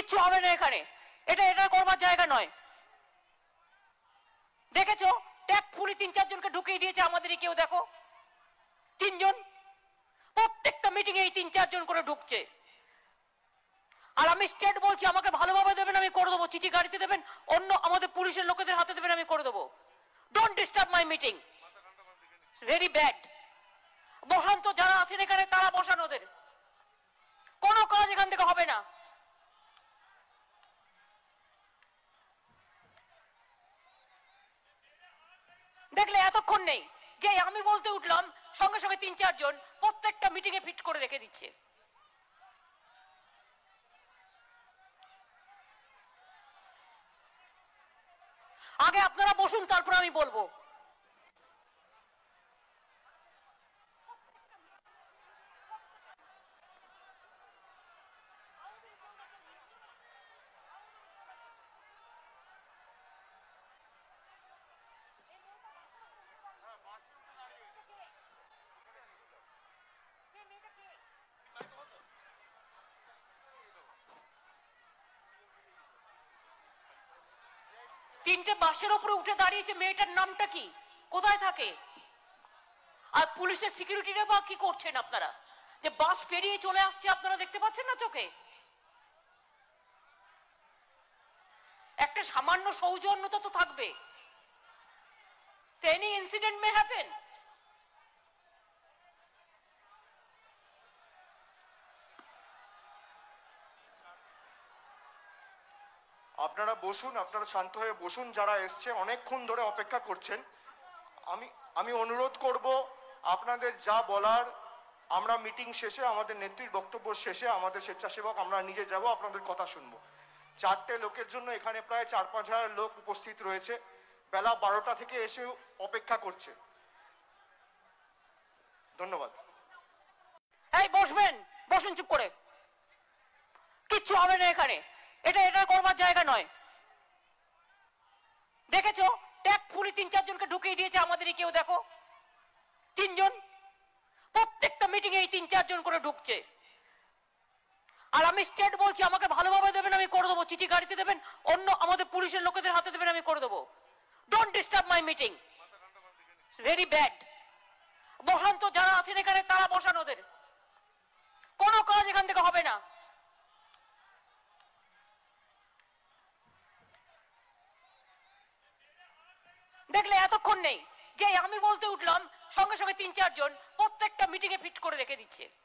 কিচ্ছু হবে না এখানে, এটা করবার জায়গা নয়। দেখেছো ট্যাগফুলি 3-4 জনকে ঢুকিয়ে দিয়েছে আমাদেরই কেউ, দেখো 3 জন, প্রত্যেকটা মিটিং এই 3-4 জন করে ঢুকছে। আর আমি স্টেট বলছি, আমাকে ভালোভাবে দেবেন আমি করে দেবো, চিঠি গাড়িতে দেবেন, অন্য আমাদের পুলিশের লোকেদের হাতে দেবেন আমি করে দেবো। Don't disturb my meeting, very bad. বসান তো, যারা আছেন এখানে তারা বসান, ওদের কোনো কাজ এখান থেকে হবে না। দেখলে এতক্ষণ নেই, যে আমি বলতে উঠলাম সঙ্গে সঙ্গে 3-4 জন প্রত্যেকটা মিটিং এ ফিট করে রেখে দিচ্ছে। আগে আপনারা বসুন, তারপর আমি বলবো। তিনটে বাসের উপরে উঠে দাঁড়িয়েছে, মেয়েটার নামটা কি, কোথায় থাকে? আর পুলিশের সিকিউরিটিরা বা কি করছেন আপনারা, যে বাস পেরিয়ে চলে আসছে আপনারা দেখতে পাচ্ছেন না চোখে? একটা সামান্য সৌজন্যতা তো থাকবে। Any incident may happen. আপনারা বসুন, আপনারা শান্ত হয়ে বসুন। যারা এসছে অনেকক্ষণ ধরে অপেক্ষা করছেন, আমি অনুরোধ করব আপনাদের যা বলার আমরা মিটিং শেষে, আমাদের নেত্রীর বক্তব্য শেষে আমাদের স্বেচ্ছাসেবক আমরা নিজে যাব, আপনাদের কথা শুনবো। 4টে লোকের জন্য এখানে প্রায় 4-5 হাজার লোক উপস্থিত রয়েছে, বেলা 12টা থেকে এসে অপেক্ষা করছে। ধন্যবাদ। এই বসবেন, বসুন চুপ করে, কিচ্ছু হবে না এখানে, এটা করবার জায়গা নয়। দেখেছো ট্যাগফুলি 3-4 জনকে ঢুকিয়ে দিয়েছে আমাদেরই কেউ, দেখো 3 জন, প্রত্যেকটা মিটিং এই 3-4 জন করে ঢুকছে। আর আমি স্টেট বলছি, আমাকে ভালোভাবে দেবেন আমি করে দেবো, চিঠি গাড়িতে দেবেন, অন্য আমাদের পুলিশের লোকেদের হাতে দেবেন আমি করে দেবো। Don't disturb my meeting, very bad. বসান তো, যারা আছেন এখানে তারা বসান, ওদের কোনো কাজ এখান থেকে হবে না। দেখলে এতক্ষণ নেই, যে আমি বলতে উঠলাম সঙ্গে সঙ্গে 3-4 জন প্রত্যেকটা মিটিং এ ফিট করে রেখে দিচ্ছে।